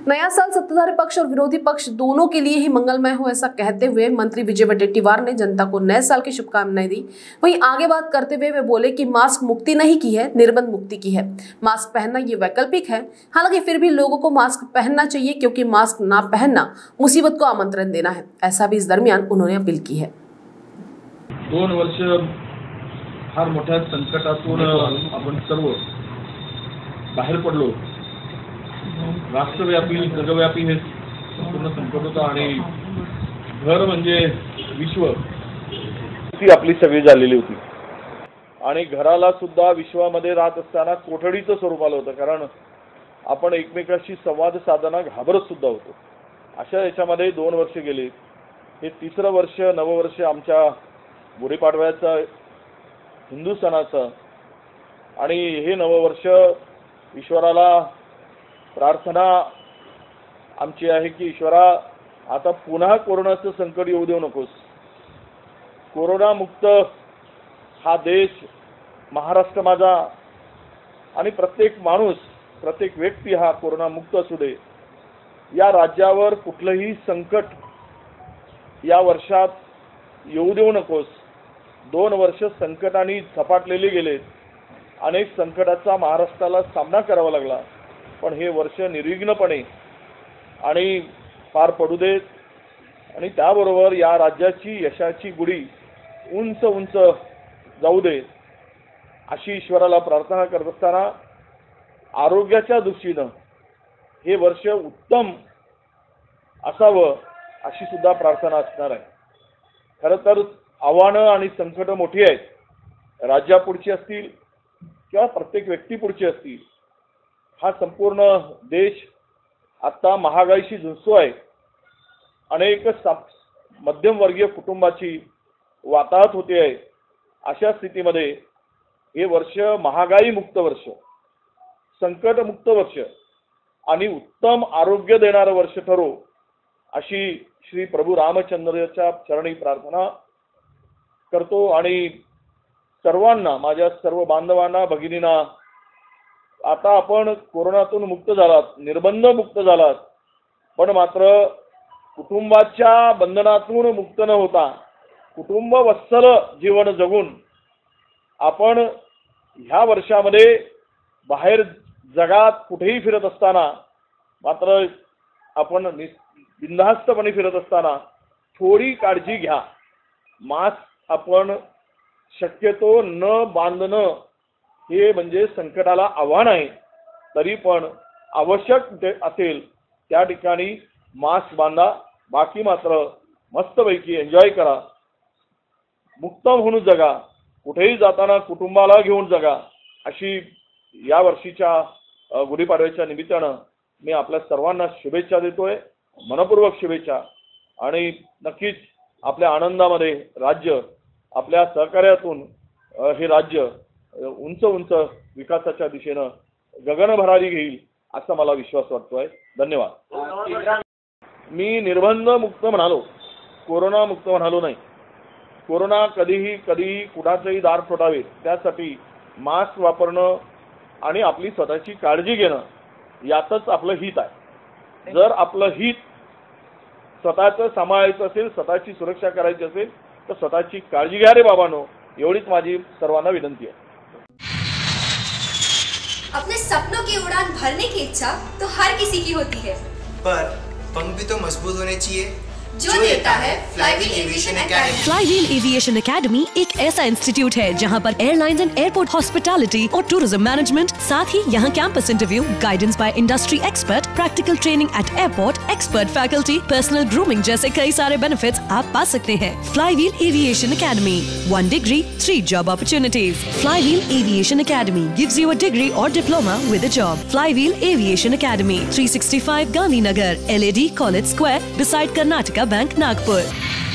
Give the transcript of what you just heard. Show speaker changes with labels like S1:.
S1: नया साल सत्ताधारी पक्ष और विरोधी पक्ष दोनों के लिए ही मंगलमय हो, ऐसा कहते हुए मंत्री विजय वडेट्टीवार ने जनता को नए साल की शुभकामनाएं दी। वहीं आगे बात करते हुए वे बोले कि मास्क मुक्ति नहीं की है, निर्बंध मुक्ति की है। मास्क पहनना ये वैकल्पिक है, हालांकि फिर भी लोगों को मास्क पहनना चाहिए, क्योंकि मास्क ना पहनना मुसीबत को आमंत्रण देना है। ऐसा भी इस दरमियान उन्होंने अपील की है।
S2: 2 वर्ष फार मोठ्या संकटातून आपण सर्व बाहेर पडलो। राष्ट्रव्यापी जगव्यापी हे संपूर्ण संकट होतं आणि घर म्हणजे विश्व ती आपली सगळी झालेली होती आणि घराला सुद्धा विश्वामध्ये राहत असताना कोठडीचं स्वरूप आलं होतं, कारण आपण एकमेकांशी संवाद साधना घाबरत सुद्धा होतो। अशा याच्यामध्ये 2 वर्ष गेली। हे 3रं वर्ष नववर्ष आमच्या गुढीपाडव्याचं हिंदू सणाचं आणि हे नववर्ष ईश्वराला प्रार्थना आमची आहे की ईश्वरा आता पुन्हा कोरोनाचं संकट येऊ देऊ नकोस। कोरोना मुक्त हा देश, महाराष्ट्र माझा आणि प्रत्येक माणूस, प्रत्येक व्यक्ती हा कोरोना मुक्त असू दे। या राज्यावर कुठलंही संकट या वर्षात येऊ देऊ नकोस। 2 वर्ष संकटाने झपाटलेले गेले। अनेक संकटाचा महाराष्ट्राला सामना करावा लागला, पण हे वर्ष निर्विघ्नपणे आणि पार पडू देत आणि त्याबरोबर या राज्याची यशाची गुढी उंच उंच जाऊ दे अशी ईश्वराला प्रार्थना करत असताना आरोग्याच्या दृष्टीने हे वर्ष उत्तम असावं अशी सुद्धा प्रार्थना असणार आहे। खरं तर आव्हानं आणि संकट मोठी आहेत, राज्यापुढची असतील किंवा प्रत्येक व्यक्तीपुढची असतील। हा संपूर्ण देश आता महागाईशी झुंजतो आहे। अनेक मध्यमवर्गीय कुटुंबाची वाताहत होते आहे। अशा स्थितीमध्ये हे वर्ष महागाई मुक्त वर्ष, संकट मुक्त वर्ष आणि उत्तम आरोग्य देणारं वर्ष ठरो अशी श्री प्रभू रामचंद्राच्या चरणी प्रार्थना करतो आणि सर्वांना, माझ्या सर्व बांधवांना, भगिनींना, आता आपण कोरोनातून मुक्त झालात, निर्बंध मुक्त झालात, पण मात्र कुटुंबाच्या बंधनातून मुक्त न होता कुटुंब वत्सल जीवन जगून आपण ह्या वर्षामध्ये बाहेर जगात कुठेही फिरत असताना, मात्र आपण बिनधास्तपणे फिरत असताना थोडी काळजी घ्या। मास्क आपण शक्यतो न बांधणं हे म्हणजे संकटाला आव्हान आहे, तरी पण आवश्यक असेल त्या ठिकाणी मास्क बांधा। बाकी मात्र मस्तपैकी एन्जॉय करा, मुक्त होऊन जगा, कुठेही जाताना कुटुंबाला घेऊन जगा अशी या वर्षीच्या गुढीपाडव्याच्या निमित्तानं मी आपल्या सर्वांना शुभेच्छा देतोय, मनपूर्वक शुभेच्छा। आणि नक्कीच आपल्या आनंदामध्ये राज्य आपल्या सहकार्यातून हे राज्य उंच उंच विकासाच्या दिशेनं गगनभरारी घेईल असा मला विश्वास वाटतोय। धन्यवाद। मी निर्बंध मुक्त म्हणालो, कोरोना मुक्त म्हणालो नाही। कोरोना कधीही कुणाचंही दार ठोठावे त्यासाठी मास्क वापरणं आणि आपली स्वतःची काळजी घेणं यातच आपलं हित आहे। जर आपलं हित स्वतःचं सांभाळायचं असेल, स्वतःची सुरक्षा करायची असेल तर स्वतःची काळजी घ्या रे बाबांनो, एवढीच माझी सर्वांना विनंती आहे।
S3: अपने सपनों की उड़ान भरने की इच्छा तो हर किसी की होती है,
S4: पर पंख भी तो मजबूत होने चाहिए,
S3: जो देता है Flywheel Aviation Academy.
S5: Flywheel Aviation Academy एक ऐसा इंस्टीट्यूट है जहां पर एयरलाइंस एंड एयरपोर्ट हॉस्पिटैलिटी और टूरिज्म मैनेजमेंट, साथ ही यहां campus interview, guidance by industry expert, practical training at airport, expert faculty, personal grooming जैसे कई सारे बेनिफिट्स आप पा सकते हैं। Flywheel Aviation Academy, 1 degree, 3 job opportunities। Flywheel Aviation Academy gives you a degree or diploma with a job। Flywheel Aviation academy, 365 Gandhinagar, LAD College Square, beside Karnataka Bank, Nagpur।